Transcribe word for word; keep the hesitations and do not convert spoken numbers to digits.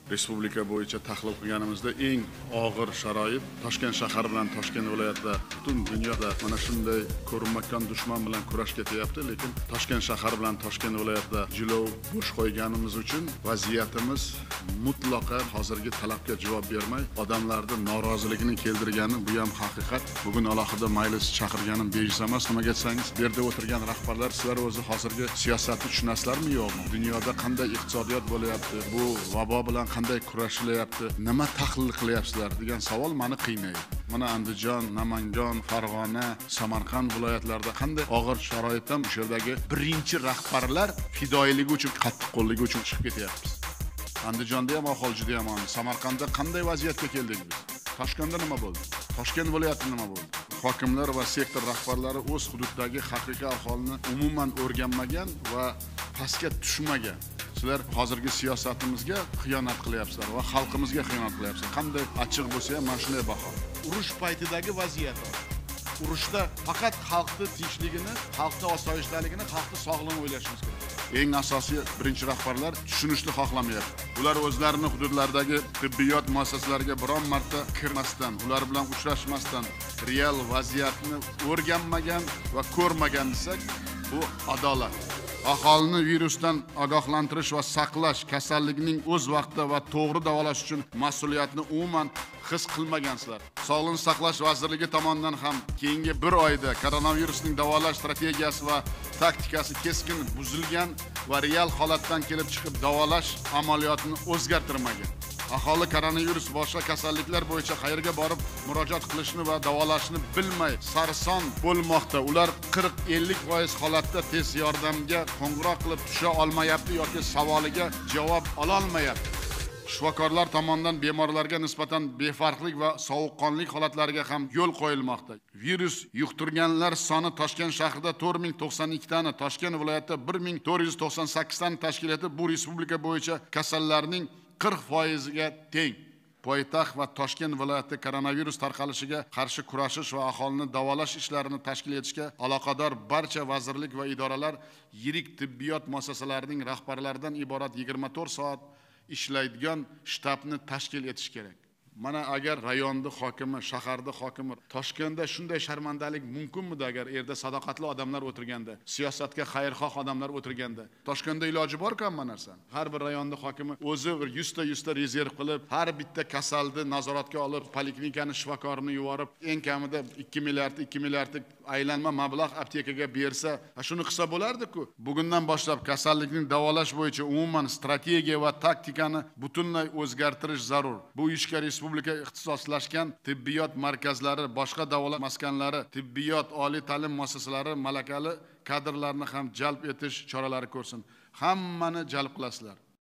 respublika bo'yicha tahlil qilganimizda eng og'ir sharoit Toshkent shahar bilan Toshkent viloyatida butun dunyoda mana shunday ko'rinmakon dushman bilan kurash ketyapti, lekin Toshkent shahar bilan Toshkent viloyatida jilov bo'sh qo'yganimiz uchun vaziyatimiz mutlaqo hozirgi talabga javob bermay, odamlarning noroziligini keltirgani bu ham haqiqat. Bugun alohida majlis chaqirganim bejiz emas. Nimaga desangiz, bu yerda o'tirgan rahbarlar sizlar o'zi hozirgi siyosatni tushunasizlarmi yo'qmi? Dunyoda qanday iqtisodiyot bo'lyapti? Bu vabo bilan qanday kurashilyapti? Nima tahlil qilyapsizlar degan savol meni qiynaydi. Mana Andijon, Namangan, Farg'ona, Samarqand viloyatlarida qanday og'ir sharoitdan o'sha yerdagi birinchi rahbarlar fidoyiligi uchun, qattiqqo'lligi uchun chiqib ketyapmiz. Andijonda ham aholi juda yomon. Samarqandda qanday vaziyatga keldik biz? Toshkentda nima bo'ldi? Toshkent viloyatida nima bo'ldi? Hokimlar va sektor rahbarlari o'z hududdagi haqiqiy aholini umuman o'rganmagan va pastga tushmagan. Sizlar hozirgi siyosatimizga xiyonat qilyapsizlar va xalqimizga xiyonat qilyapsizlar. Qanday ochiq bo'lsa ham mana shunday baho. Urush paytidagi vaziyat. Urushda faqat xalqning tinchligini, xalqning osoyishtaligini, xalqning sog'lig'ini o'ylashimiz kerak. Eng asosiy birinchi rahbarlar tushunishni xohlamayapti. Ular o'zlarining hududlaridagi tibbiyot muassasalariga biron marta kirmasdan, ular bilan uchrashmasdan real vaziyatni o'rganmagan va ko'rmagan desak, bu adolat. Aholini virusdan ogohlantirish va saqlash, kasallikning o'z vaqtida va to'g'ri davolash uchun mas'uliyatni umuman his qilmagansizlar. Sog'liqni saqlash vazirligi tomonidan ham keyingi bir oyda koronavirusning davolash strategiyasi va taktikasi keskin buzilgan va real holatdan kelib chiqib davolash amaliyotini o'zgartirmagan. Aholi koronavirus boshqa kasalliklar bo'yicha qayerga borib murojaat qilishni va davolashni bilmay sarson bo'lmoqda. Ular qirq ellik foiz holatda tez yordamga qo'ng'iroq qilib tusha olmayapti yoki savoliga javob ola olmayapti. Shifokorlar tomonidan bemorlarga nisbatan befarqlik va sovuqqonlik holatlariga ham yo'l qo'yilmoqda. Virus yuqtirganlar soni Toshkent shahrida to'rt ming to'qson ikki tani, Toshkent viloyatida bir ming to'rt yuz to'qson sakkiz tani tashkil etib, bu respublika bo'yicha kasallarning qirq foiziga teng. Poytaxt va Toshkent viloyatida koronavirus tarqalishiga qarshi kurashish va aholini davolash ishlarini tashkil etishga aloqador barcha vazirlik va idoralar yirik tibbiyot muassasalarining rahbarlaridan iborat yigirma to'rt soat ishlaydigan shtabni tashkil etish kerak. Mana agar rayonning hokimi, shaharning hokimi Toshkentda shunday sharmandalik mumkinmidi agar erda sadoqatli odamlar o'tirganda, siyosatga xayrixoh odamlar o'tirganda? Toshkentda iloji bor-ku hamma narsa. Har bir rayonning hokimi o'zi bir yuz ta yuz ta rezerv qilib, har bitta kasalni nazoratga olib, poliklinikani shifokorini yuborib, eng kamida ikki milliard ikki milliardlik aylanma mablag' aptekaga bersa, shuni qilsa bo'lardi-ku. Bugundan boshlab kasallikning davolash bo'yicha umuman strategiya va taktikani butunlay o'zgartirish zarur. Bu ishga respublika ixtisoslashgan tibbiyot markazlari, boshqa davolat maskanlari, tibbiyot oliy ta'lim muassasalari malakali kadrlarni ham jalb etish choralari ko'rsin. Hammani jalb qilasizlar.